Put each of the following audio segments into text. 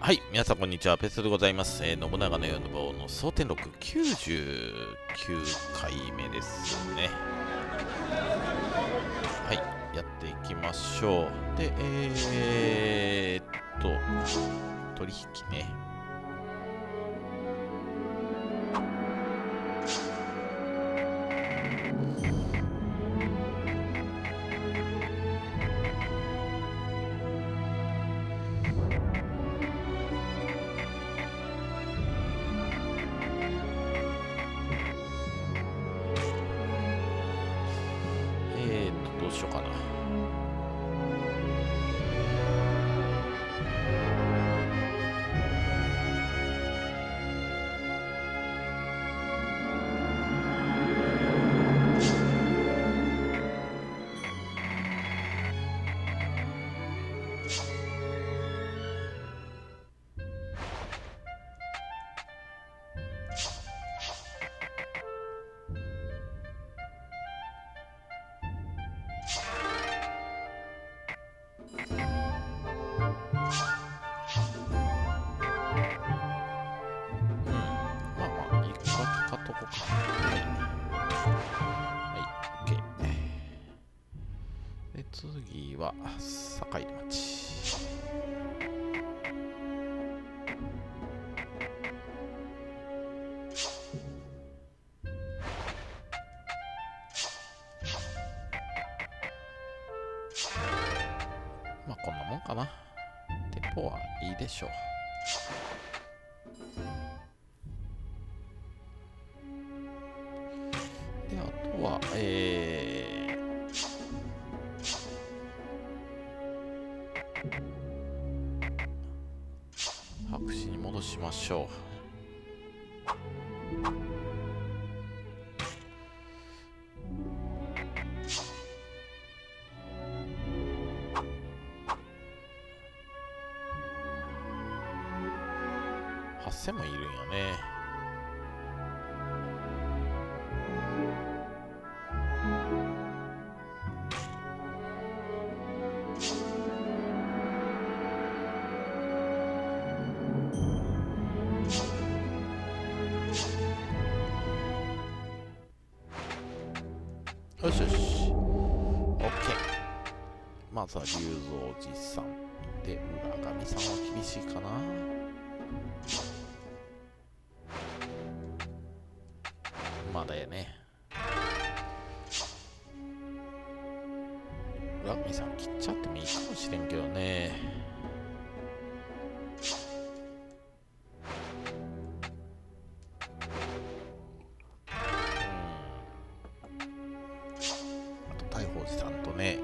はい、皆さんこんにちは、ペストでございます。信長の野望の蒼天録99回目ですね。はい、やっていきましょう。で、取引ね。どうしようかな。まあまあ、いくらかとこか。はい。はい、OK。で、次は、堺町。まあ、こんなもんかな。テンポはいいでしょう。で、あとは、白紙に戻しましょう。8000もいるんやね。よしよし。OK。まずは龍造寺さん。で、浦上さんは厳しいかな。まだやね。浦上さん切っちゃってもいいかもしれんけどね。あと大宝寺さんとね。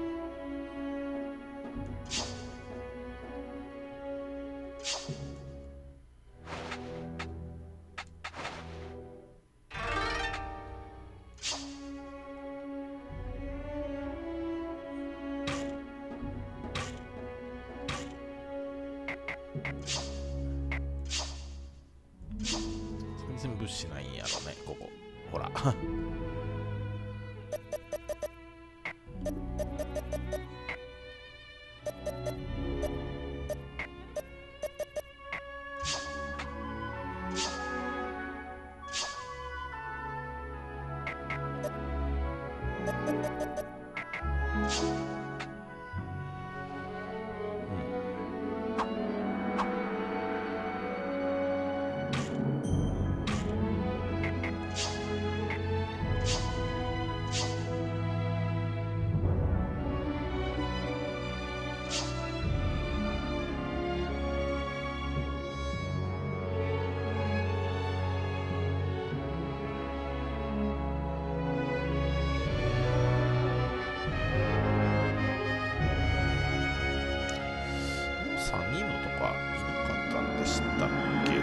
全然物資ないんやろね、ここ。ほら。3人のとかいなかったんでしたっけ。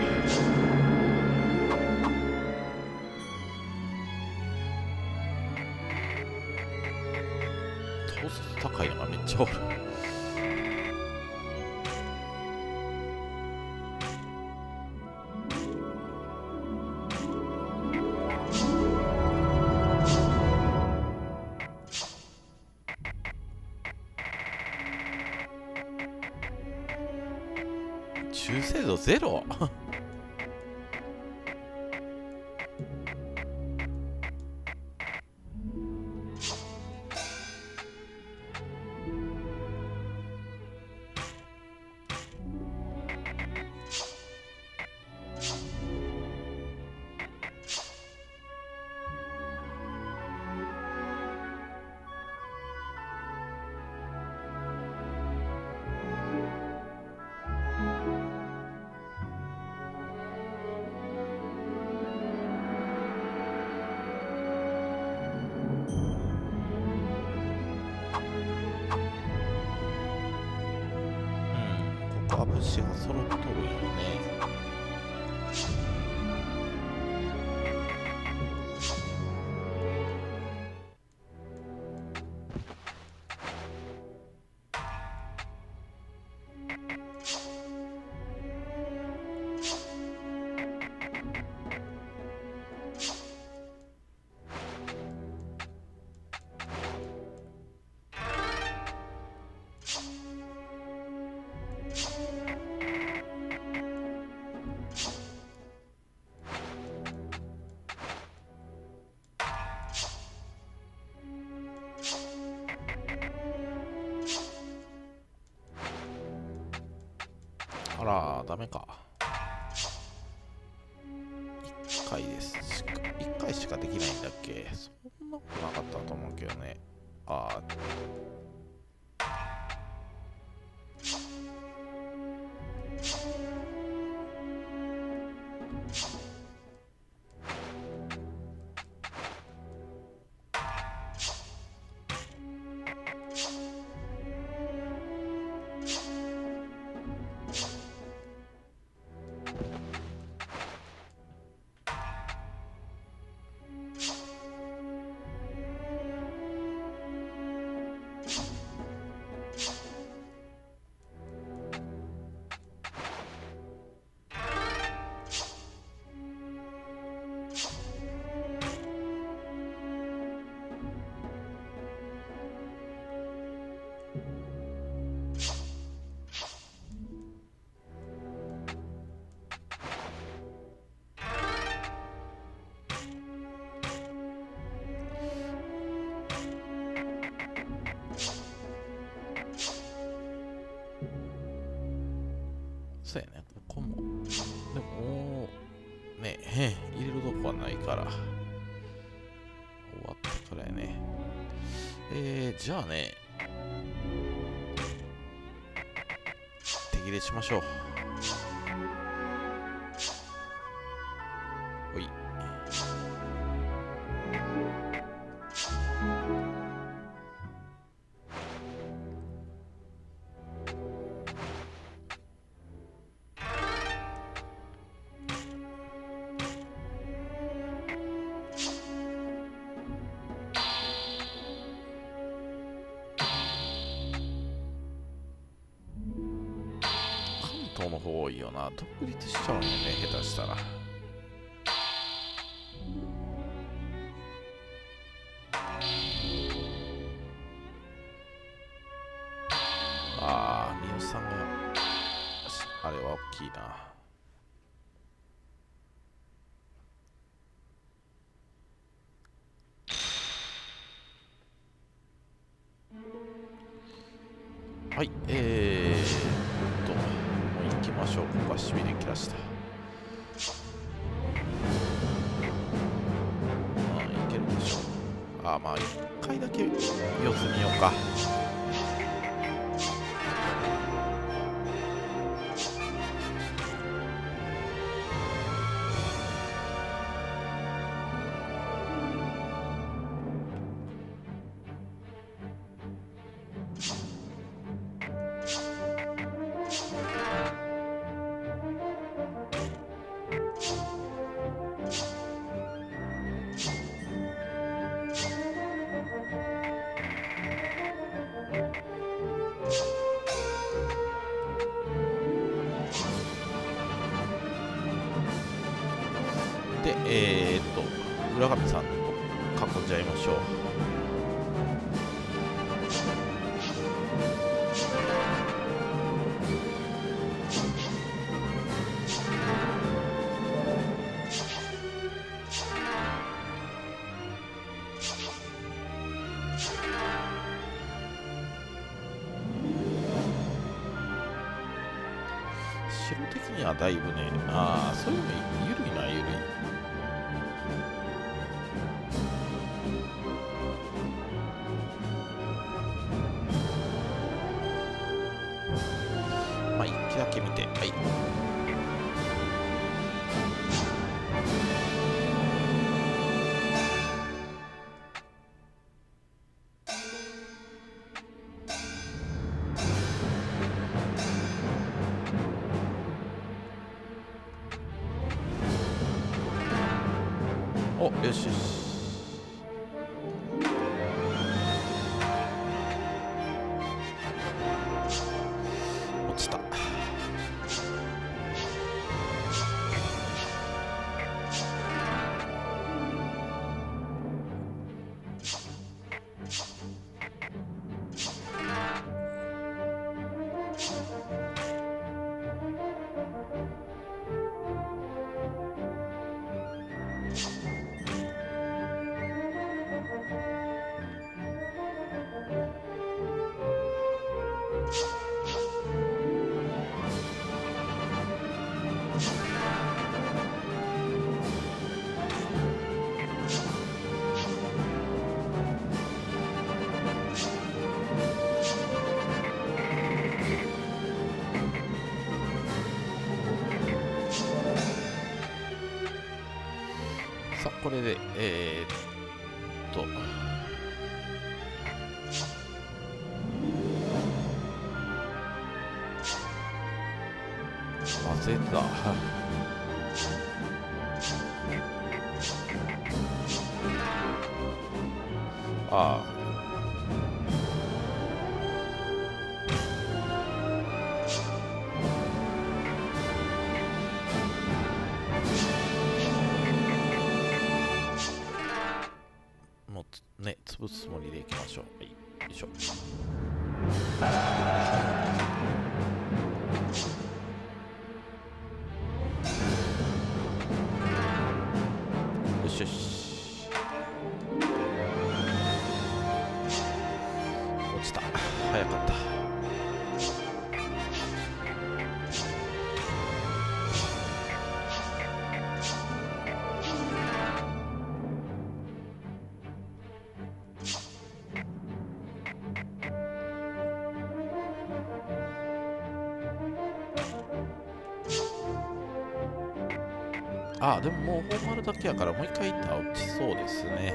当節高いのがめっちゃおる。 中精度ゼロここは武士が揃っとるよね。あら、ダメか。1回です。1回しかできないんだっけ。そんなことなかったと思うけどね。ああ。そうやね、ここも。でも、ね、入れるとこはないから。終わってからやね。じゃあね、手切れしましょう。ほい。の方多いよな。独立しちゃうんよね、下手したら。ああ、三好さんがあれは大きいな。はい、もう行きましょう。ここはしびれ切らした。いけるでしょう。まあ1回だけ様子見ようか。で、浦上さんと囲んじゃいましょう。 城的にはだいぶね、ああ、そういうの緩いな、緩い。まあ、一機だけ見て、はい。お、よしよし。落ちた。さあ、これで、忘れてた。ああ。もうね、潰すつもりでいきましょう。はい、よいしょ。よしよし。落ちた。早かった。ああ、でももう本丸だけやからもう一回行ったら落ちそうですね。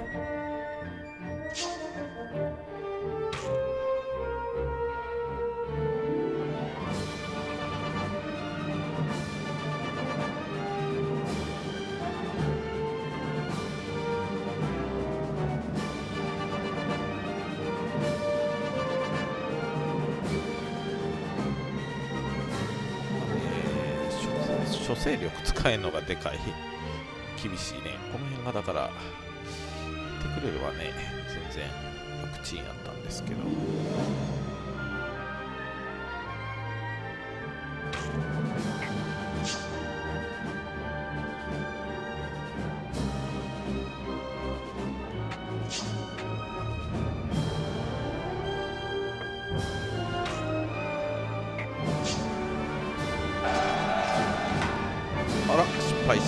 諸勢力使えるのがでかい。厳しいね。この辺がだから、やってくれればね、全然楽ちんやったんですけど。あら、失敗した。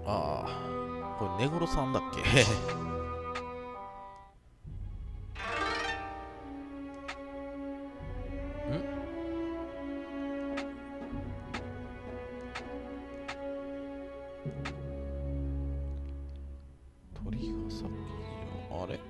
ああ、これ、根黒さんだっけ鳥ヶ崎城、あれ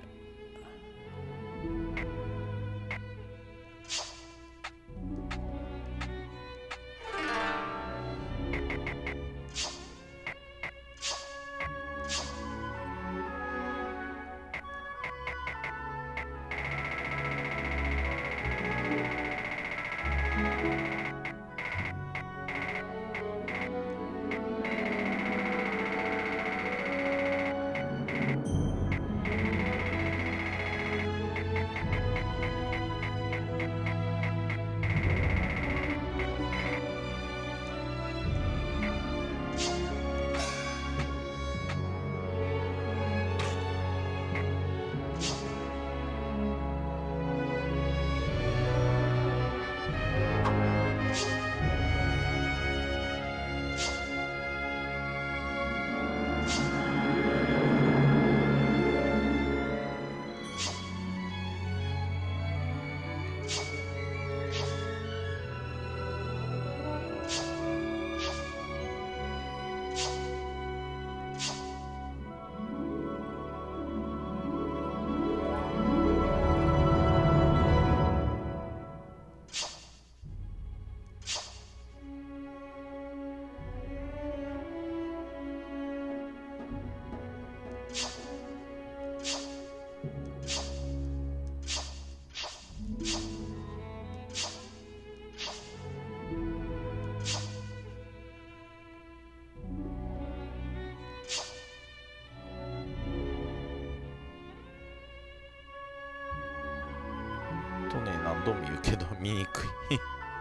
何度も言うけど見にくい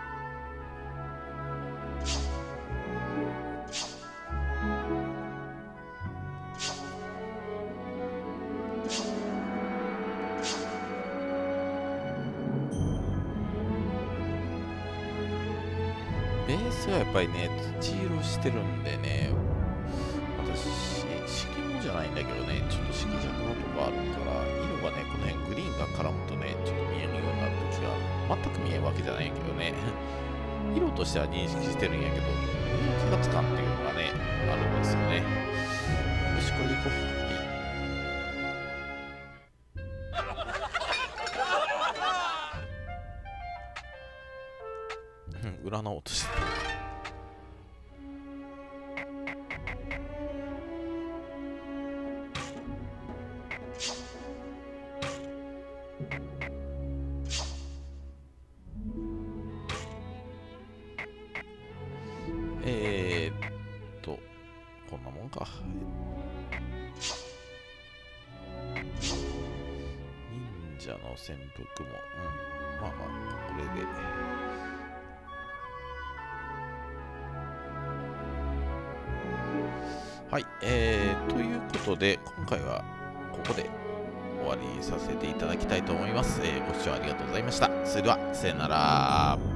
ベースはやっぱりね、土色してるんでね、私、色物じゃないんだけどね、ちょっと色弱のとこあるから、色がね、この辺グリーンが絡むとね、ちょっと見えるようになるときが、全く見えるわけじゃないんやけどね、色としては認識してるんやけど、気がつかんっていうのがね、あるんですよね。よし、これでいこう。占おうとしてる。こんなもんか。忍者の潜伏も、まあまあ、これで。はい、ということで、今回はここで終わりさせていただきたいと思います。ご視聴ありがとうございました。それでは、さよなら。